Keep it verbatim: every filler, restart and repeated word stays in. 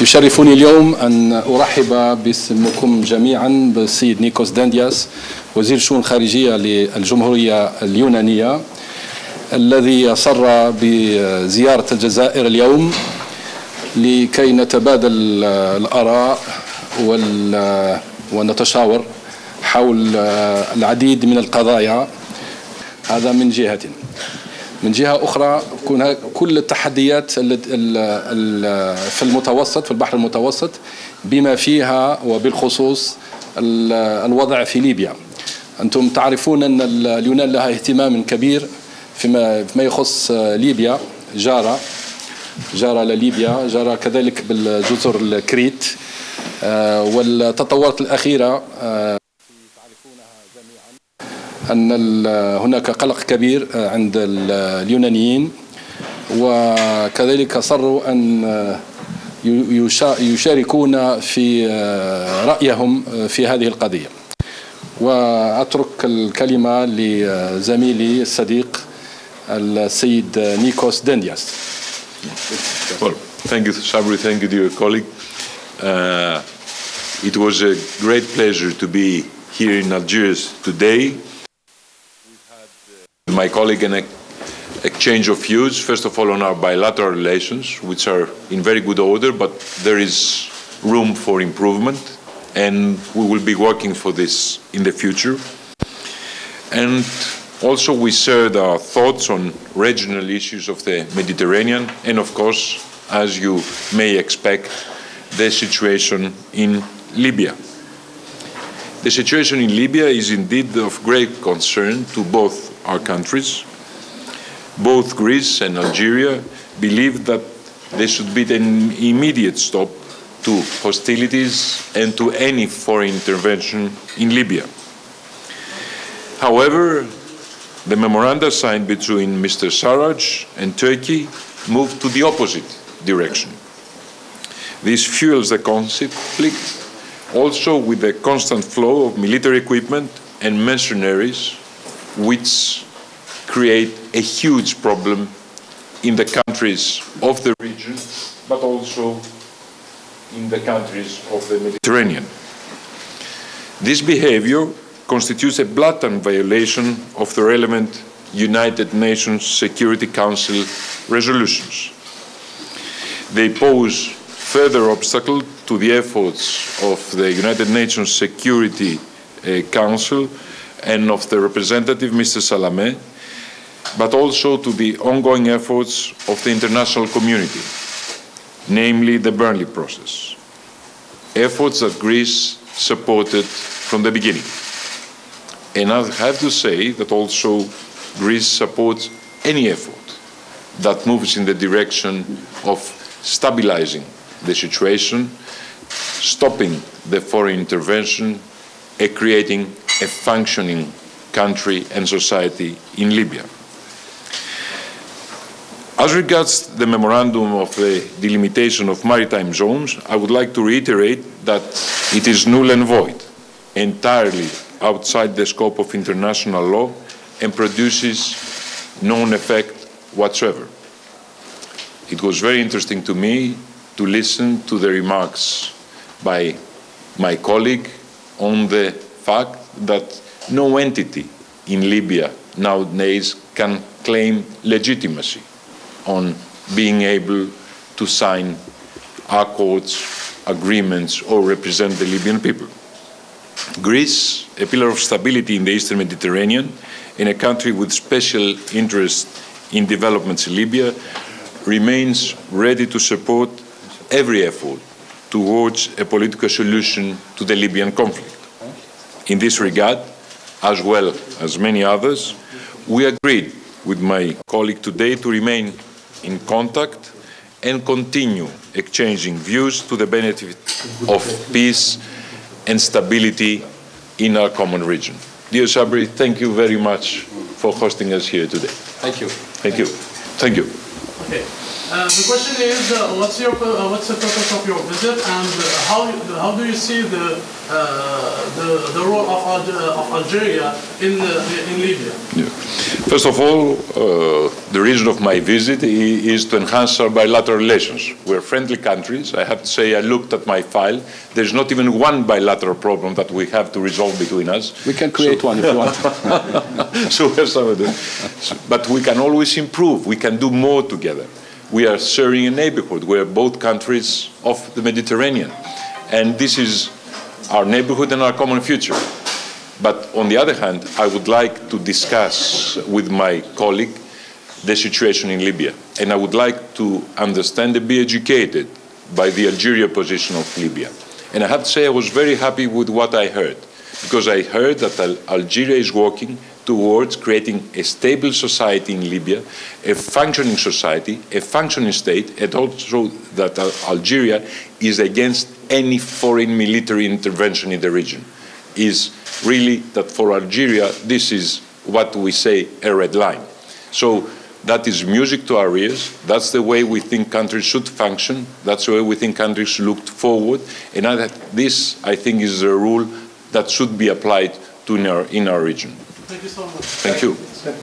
يشرفني اليوم أن أرحب باسمكم جميعا بالسيد نيكوس داندياس وزير الشؤون الخارجية للجمهورية اليونانية الذي صر بزيارة الجزائر اليوم لكي نتبادل الآراء ونتشاور حول العديد من القضايا. هذا من جهة. من جهة أخرى كل التحديات في المتوسط في البحر المتوسط بما فيها وبالخصوص الوضع في ليبيا. أنتم تعرفون أن اليونان لها اهتمام كبير فيما فيما يخص ليبيا، جارة جارة لليبيا، جارة كذلك بالجزر الكريت، والتطورات الأخيرة أن هناك قلق كبير عند اليونانيين، وكذلك صروا أن يشاركون في رأيهم في هذه القضية. وأترك الكلمة لزميلي الصديق السيد نيكوس داندياس. Well, thank you, Sabri. Thank you, dear colleague. Uh, it was a great pleasure to be here in Algiers today. My colleague and exchange of views, first of all on our bilateral relations, which are in very good order, but there is room for improvement, and we will be working for this in the future. And also we shared our thoughts on regional issues of the Mediterranean, and of course, as you may expect, the situation in Libya. The situation in Libya is indeed of great concern to both our countries. Both Greece and Algeria believe that there should be an immediate stop to hostilities and to any foreign intervention in Libya. However, the memoranda signed between Mister Sarraj and Turkey moved to the opposite direction. This fuels the conflict also with the constant flow of military equipment and mercenaries, which create a huge problem in the countries of the region, but also in the countries of the Mediterranean. This behavior constitutes a blatant violation of the relevant United Nations Security Council resolutions. They pose further obstacle to the efforts of the United Nations Security uh, Council and of the representative, Mister Salamé, but also to the ongoing efforts of the international community, namely the Burnley process, efforts that Greece supported from the beginning. And I have to say that also Greece supports any effort that moves in the direction of stabilizing the situation, stopping the foreign intervention, and creating a functioning country and society in Libya. As regards the memorandum of the delimitation of maritime zones, I would like to reiterate that it is null and void, entirely outside the scope of international law, and produces no effect whatsoever. It was very interesting to me to listen to the remarks by my colleague on the fact that no entity in Libya nowadays can claim legitimacy on being able to sign accords, agreements, or represent the Libyan people. Greece, a pillar of stability in the Eastern Mediterranean, in a country with special interest in developments in Libya, remains ready to support every effort towards a political solution to the Libyan conflict. In this regard, as well as many others, we agreed with my colleague today to remain in contact and continue exchanging views to the benefit of peace and stability in our common region. Dear Sabri, thank you very much for hosting us here today. Thank you. Thank you. Thank you. Okay. Uh, the question is, uh, what's your uh, what's the purpose of your visit, and uh, how how do you see the uh, the, the role of, Alge of Algeria in uh, in Libya? Yeah. First of all, uh, the reason of my visit is to enhance our bilateral relations. We're friendly countries. I have to say, I looked at my file. There's not even one bilateral problem that we have to resolve between us. We can create so, one if you want. So we're some of them. But we can always improve. We can do more together. We are sharing a neighborhood. We're both countries of the Mediterranean. And this is our neighborhood and our common future. But on the other hand, I would like to discuss with my colleague the situation in Libya. And I would like to understand and be educated by the Algeria position of Libya. And I have to say I was very happy with what I heard, because I heard that Al Algeria is working towards creating a stable society in Libya, a functioning society, a functioning state, and also that Algeria is against any foreign military intervention in the region. Is really that for Algeria, this is what we say a red line. So that is music to our ears. That's the way we think countries should function. That's the way we think countries should look forward. And this, I think, is a rule that should be applied to in our, in our region. Thank you so much. Thank you.